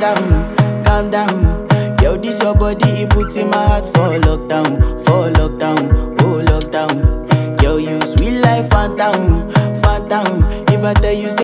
down, calm down. Yo, this your body, it puts in my heart for lockdown, oh lockdown. Yo, you sweet life, phantom, phantom. If I tell you say